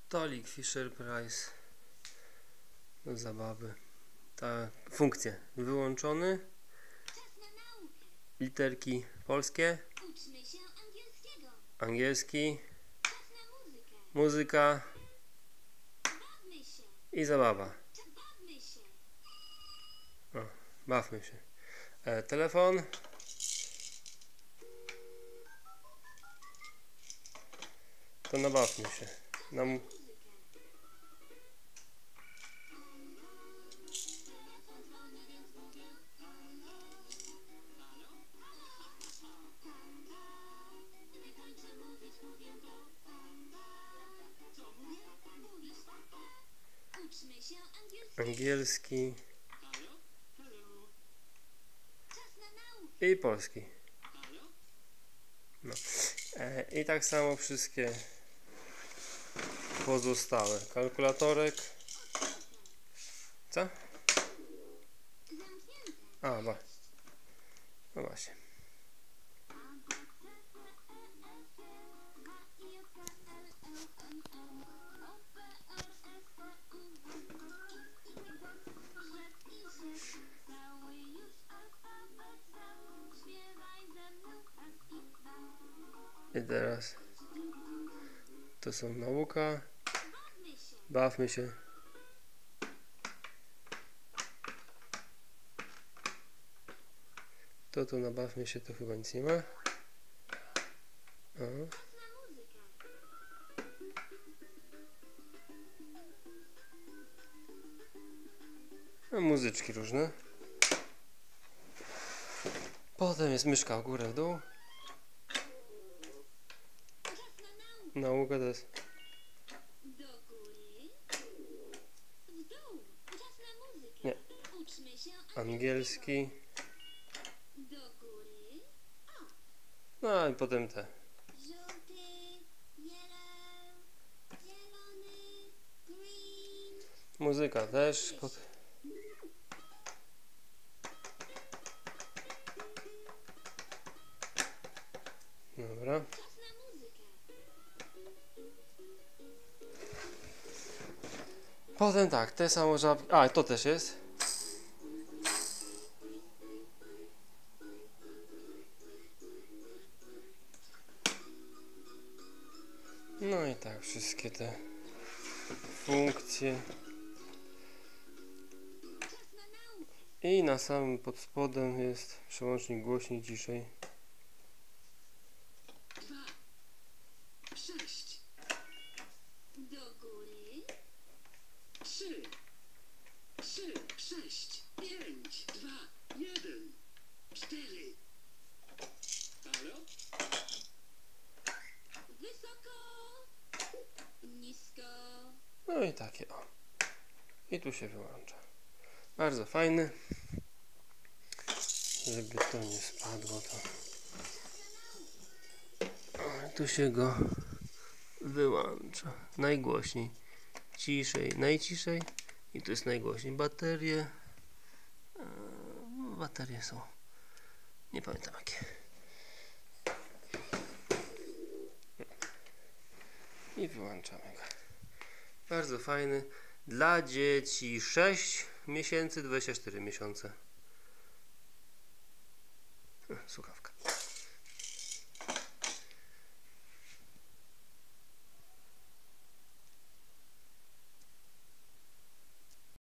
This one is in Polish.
Stolik Fisher-Price do zabawy. Ta funkcje wyłączony. Literki polskie. Uczmy się angielskiego. Angielski. Czas na muzykę. Muzyka Bawmy się. i zabawa. Bawmy się. O, bawmy się. Telefon. To nabawmy się. Muzykę. Uczmy się angielskiego. Angielski Czas na naukę. i polski. No. I tak samo wszystkie pozostałe. Kalkulatorek. Co? Zamknięte. No właśnie. I teraz to są nauka. Bawmy się. To nabawmy się, to chyba nic nie ma. O. No, muzyczki różne. Potem jest myszka w górę, w dół. Nauka to jest Do góry, w dół. Czas na muzykę. Nie. Uczmy się angielski. Do góry. No i potem te. Żółty, yellow, zielony, green. Muzyka też. Dobra. Czas na muzykę. Potem tak, te samo żabki. A, to też jest. No i tak, wszystkie te funkcje. Czas na naukę. I na samym pod spodem jest przełącznik głośniej, ciszej. 2, 6, Do góry. 3, 6, 5, 2, 1, 4. Halo? Wysoko. Nisko. No i takie o. I tu się wyłącza. Bardzo fajny. Żeby to nie spadło, to tu się go wyłącza. Najgłośniej. Ciszej, najciszej. I tu jest najgłośniej. Baterie. Baterie są. Nie pamiętam jakie. I wyłączamy go. Bardzo fajny. Dla dzieci 6 miesięcy, 24 miesiące. Słuchawka.